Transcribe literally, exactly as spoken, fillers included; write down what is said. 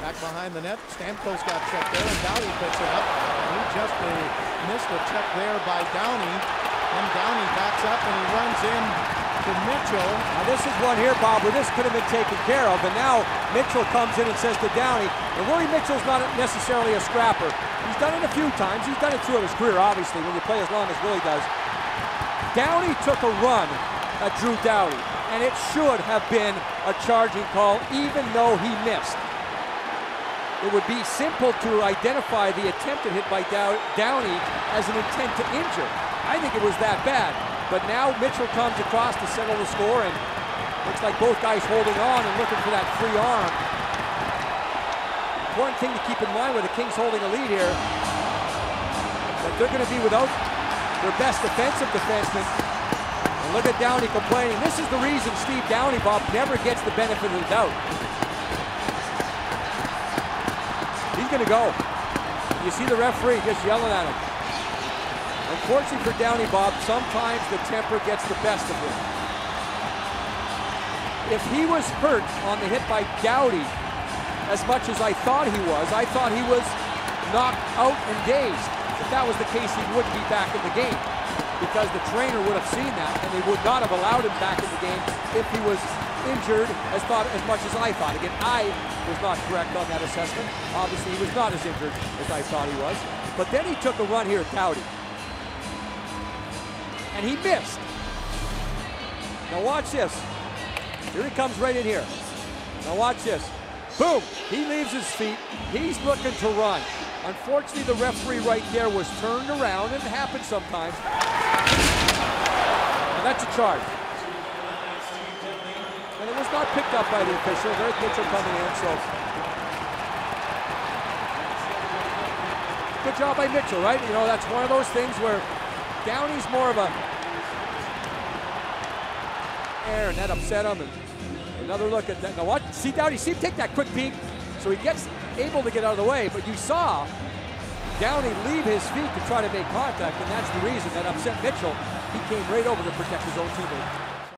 Back behind the net, Stamkos got checked there, and Downie picks it up. And he just uh, missed a check there by Downie. And Downie backs up and he runs in to Mitchell. Now this is one here, Bob, where this could have been taken care of, and now Mitchell comes in and says to Downie, and Willie Mitchell's not necessarily a scrapper. He's done it a few times. He's done it throughout his career, obviously, when you play as long as Willie does. Downie took a run at Drew Downie, and it should have been a charging call, even though he missed. It would be simple to identify the attempted hit by Dow Downie as an intent to injure. I think it was that bad. But now Mitchell comes across to settle the score, and looks like both guys holding on and looking for that free arm. Important thing to keep in mind with the Kings holding a lead here, that they're going to be without their best defensive defenseman. And look at Downie complaining. This is the reason Steve Downie, Bob, never gets the benefit of the doubt. He's going to go. You see the referee just yelling at him. Unfortunately for Downie, Bob, sometimes the temper gets the best of him. If he was hurt on the hit by Downie as much as I thought he was, I thought he was knocked out and dazed. If that was the case, he wouldn't be back in the game, because the trainer would have seen that and they would not have allowed him back in the game if he was injured as thought as much as I thought. Again, I was not correct on that assessment. Obviously, he was not as injured as I thought he was. But then he took a run here at Downie, and he missed. Now watch this. Here he comes right in here. Now watch this. Boom! He leaves his feet. He's looking to run. Unfortunately, the referee right there was turned around, and it happens sometimes. And that's a charge. And it was not picked up by the official. There's Mitchell coming in, so. Good job by Mitchell, right? You know, that's one of those things where Downie's more of a air, and that upset him. And another look at that. Now watch, see Downie, see him take that quick peek. So he gets able to get out of the way, but you saw Downie leave his feet to try to make contact, and that's the reason that upset Mitchell. He came right over to protect his own teammate.